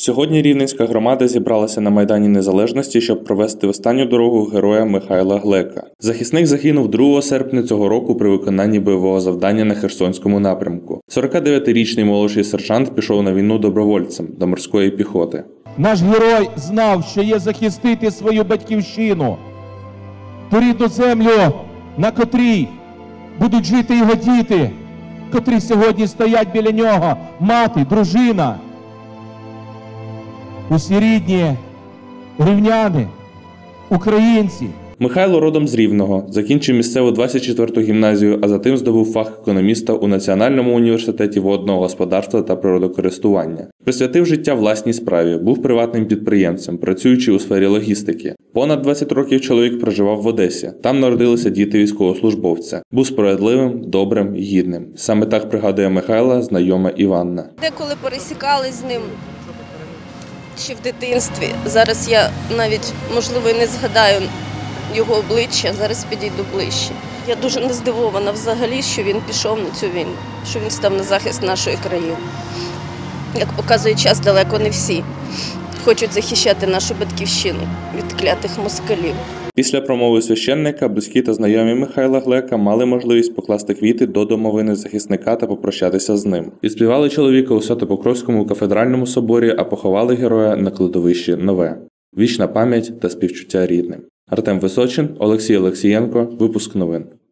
Сьогодні Рівненська громада зібралася на Майдані Незалежності, щоб провести в останню дорогу героя Михайла Глека. Захисник загинув 2 серпня цього року при виконанні бойового завдання на Херсонському напрямку. 49-річний молодший сержант пішов на війну добровольцем до морської піхоти. Наш герой знав, що є захистити свою батьківщину, ту рідну землю, на котрій будуть жити його діти, котрі сьогодні стоять біля нього, мати, дружина. Усі рідні, рівняни, українці. Михайло родом з Рівного, закінчив місцеву 24-ту гімназію, а затим здобув фах економіста у Національному університеті водного господарства та природокористування. Присвятив життя власній справі, був приватним підприємцем, працюючи у сфері логістики. Понад 20 років чоловік проживав в Одесі. Там народилися діти військовослужбовця. Був справедливим, добрим, гідним. Саме так пригадує Михайла знайома Іванна. Деколи пересікались з ним ще в дитинстві. Зараз я навіть, можливо, і не згадаю його обличчя, зараз підійду ближче. Я дуже не здивована взагалі, що він пішов на цю війну, що він став на захист нашої країни. Як показує час, далеко не всі хочуть захищати нашу батьківщину від клятих москалів. Після промови священника близькі та знайомі Михайла Глека мали можливість покласти квіти до домовини захисника та попрощатися з ним. Відспівали чоловіка у Свято-Покровському кафедральному соборі, а поховали героя на кладовищі Нове. Вічна пам'ять та співчуття рідним. Артем Височин, Олексій Олексієнко. Випуск новин.